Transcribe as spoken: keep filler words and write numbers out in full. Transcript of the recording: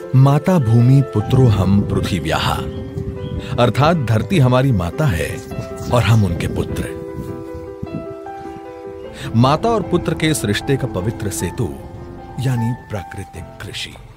माता भूमि पुत्रो हम पृथिव्याः, अर्थात धरती हमारी माता है और हम उनके पुत्र। माता और पुत्र के इस रिश्ते का पवित्र सेतु यानी प्राकृतिक कृषि।